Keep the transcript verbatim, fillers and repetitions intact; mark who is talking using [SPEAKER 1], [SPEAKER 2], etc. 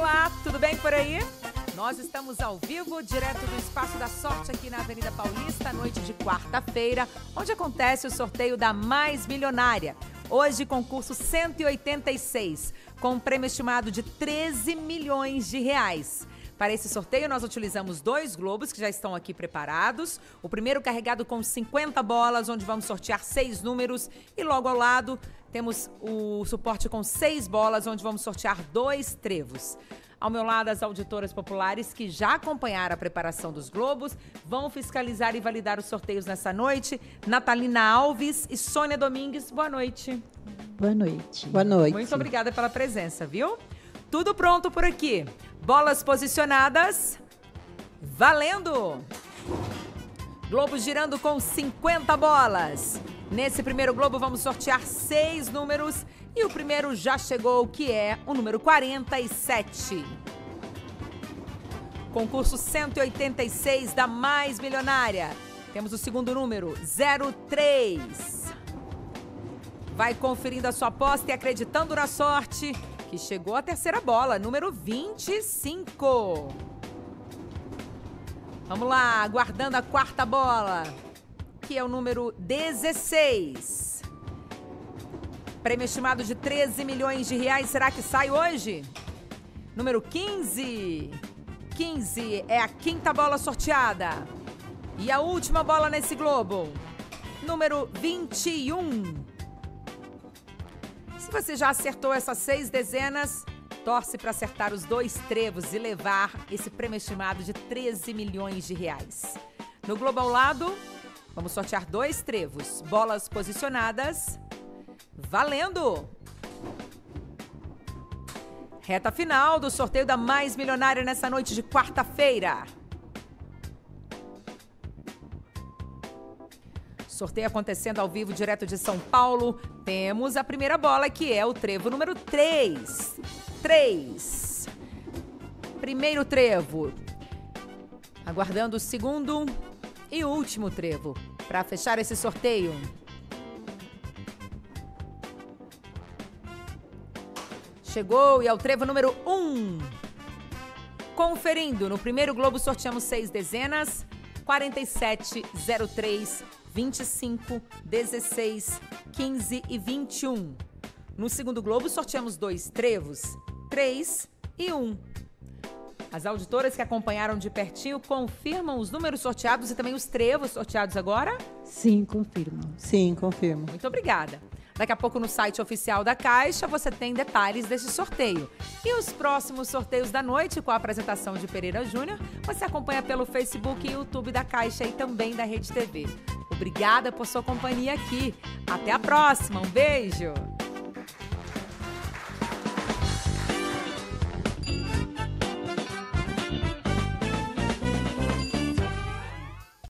[SPEAKER 1] Olá, tudo bem por aí? Nós estamos ao vivo, direto do Espaço da Sorte aqui na Avenida Paulista, noite de quarta-feira, onde acontece o sorteio da Mais Milionária. Hoje, concurso cento e oitenta e seis, com um prêmio estimado de treze milhões de reais. Para esse sorteio, nós utilizamos dois globos que já estão aqui preparados. O primeiro carregado com cinquenta bolas, onde vamos sortear seis números. E logo ao lado, temos o suporte com seis bolas, onde vamos sortear dois trevos. Ao meu lado, as auditoras populares que já acompanharam a preparação dos globos, vão fiscalizar e validar os sorteios nessa noite. Natalina Alves e Sônia Domingues, boa noite.
[SPEAKER 2] Boa noite.
[SPEAKER 3] Boa noite.
[SPEAKER 1] Muito obrigada pela presença, viu? Tudo pronto por aqui. Bolas posicionadas. Valendo! Globo girando com cinquenta bolas. Nesse primeiro globo vamos sortear seis números e o primeiro já chegou, que é o número quarenta e sete. Concurso cento e oitenta e seis da Mais Milionária. Temos o segundo número, zero três. Vai conferindo a sua aposta e acreditando na sorte, que chegou a terceira bola, número vinte e cinco. Vamos lá, aguardando a quarta bola, que é o número dezesseis. Prêmio estimado de treze milhões de reais, será que sai hoje? Número quinze. quinze é a quinta bola sorteada. E a última bola nesse globo, número vinte e um. Se você já acertou essas seis dezenas, torce para acertar os dois trevos e levar esse prêmio estimado de treze milhões de reais. No globo ao lado, vamos sortear dois trevos. Bolas posicionadas. Valendo! Reta final do sorteio da Mais Milionária nessa noite de quarta-feira. Sorteio acontecendo ao vivo, direto de São Paulo. Temos a primeira bola, que é o trevo número três. três. Primeiro trevo. Aguardando o segundo e último trevo para fechar esse sorteio. Chegou e é o trevo número um. Conferindo, no primeiro globo sorteamos seis dezenas, quarenta e sete, zero três, vinte e cinco, dezesseis, quinze e vinte e um. No segundo globo sorteamos dois trevos, três e um. As auditoras que acompanharam de pertinho confirmam os números sorteados e também os trevos sorteados agora?
[SPEAKER 2] Sim, confirmo.
[SPEAKER 3] Sim, confirmo.
[SPEAKER 1] Muito obrigada. Daqui a pouco no site oficial da Caixa você tem detalhes desse sorteio. E os próximos sorteios da noite com a apresentação de Pereira Júnior, você acompanha pelo Facebook e YouTube da Caixa e também da Rede T V. Obrigada por sua companhia aqui. Até a próxima. Um beijo.